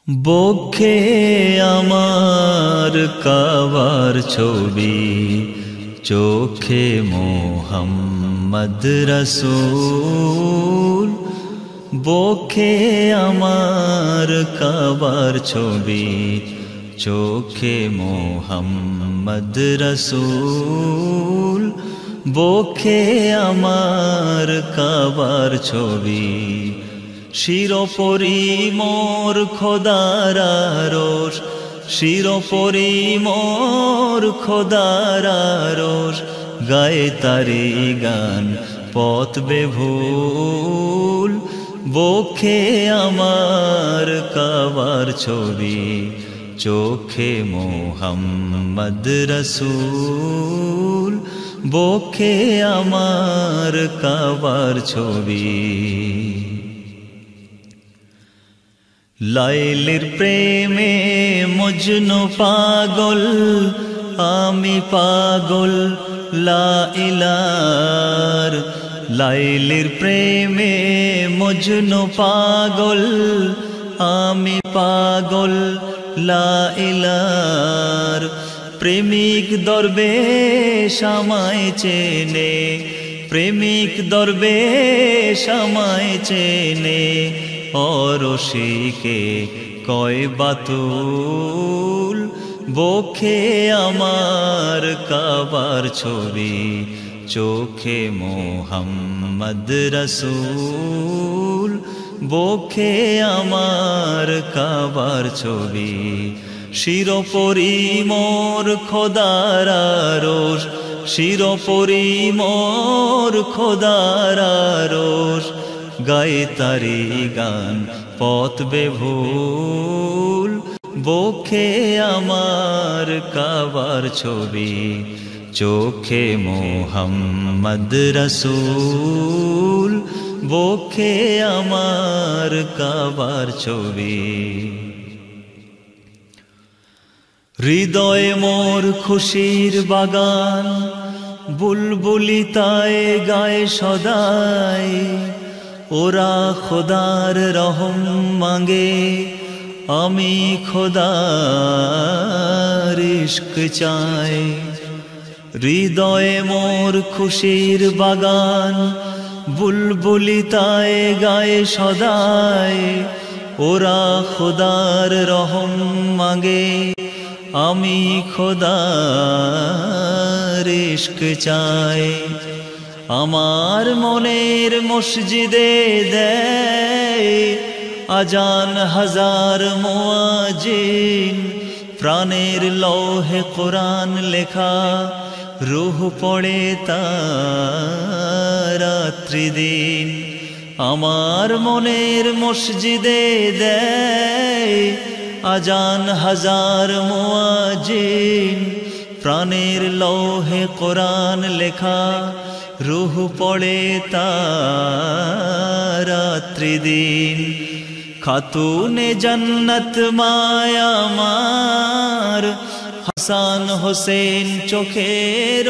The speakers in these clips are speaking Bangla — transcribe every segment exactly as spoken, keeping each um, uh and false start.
বক্ষে আমার কাবার ছবি, চোখে মোহাম্মদ রসূল। বক্ষে আমার কাবার ছবি, চোখে মোহাম্মদ রসূল। বক্ষে আমার কাবার ছবি, শিরোপরি মোর খোদার আরশ, শিরোপরি মোর খোদার আরশ। গায়ে তারি গান পথ বেভুল, বক্ষে আমার কাবার ছবি, চোখে মোহাম্মদ রসূল। বক্ষে আমার কাবার ছবি। লাইলির প্রেমে মজনু পাগল, আমি পাগল লাইলার। লাইলির প্রেমে মজনু পাগল, আমি পাগল লাইলার। প্রেমিক দরবেশ আমায় চেনে, প্রেমিক দরবেশ আমায় চেনে। অরশিকে কয় বাতুল, বক্ষে আমার কাবার ছবি, চোখে মোহাম্মদ রসূল। বক্ষে আমার কাবার ছবি, শিরোপরি মোর খোদার আরশ, শিরোপরি মোর খোদার আরশ। গায়ে তারি গান পথ বেভুল, বক্ষে আমার কাবার ছবি, চোখে মোহাম্মদ রসূল। বক্ষে আমার কাবার ছবি। হৃদয়ে মোর খুশির বাগান, বুলবুলি তাই গায়ে সদাই। ওরা খোদার রহম মাঙ্গে, আমি খোদার ইশক চাই। হৃদয়ে মোর খুশির বাগান, বুলবুলি তাই গায়ে সদাই। ওরা খোদার রহম মাঙ্গে, আমি খোদার ইশক চাই। আমার মনের মসজিদে দেয় আজান হাজার মুয়াজ্জিন। প্রাণের লৌহে কোরআন লেখা, রূহ পড়ে তার রাত্রি দিন। আমার মনের মসজিদে দেয় আজান হাজার মুয়াজ্জিন। প্রাণের লৌহে কোরআন লেখা, রূহ পড়ে তার রাত্রি দিন। খাতুনে জান্নাত মায়া আমার, হাসান হোসেন চোখের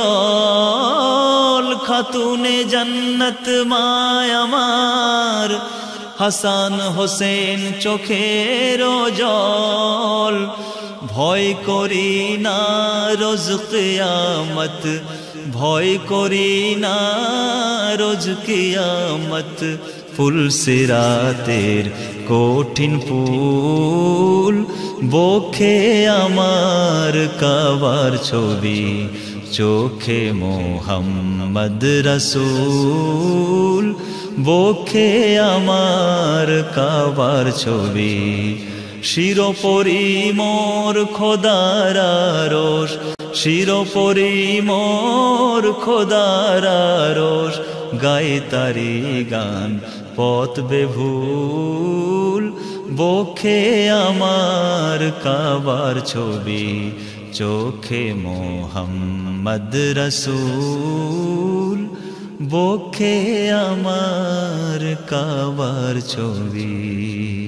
জল। খাতুনে জান্নাত মায়া আমার, হাসান হোসেন চোখের জল। ভয় করি না রোজ কিয়ামত, ভয় করি না রোজ কিয়ামত। ফুলসিরাতের কঠিন পুল, বক্ষে আমার কাবার ছবি, চোখে মোহাম্মদ রসূল। বক্ষে আমার কাবার ছবি, শিরোপরি মোর খোদার আরশ, শিরোপরি মোর খোদার আরশ। গায়ে তারি গান পথ বেভুল, বক্ষে আমার কাবার ছবি, চোখে মোহাম্মদ রসূল। বক্ষে আমার কাবার ছবি।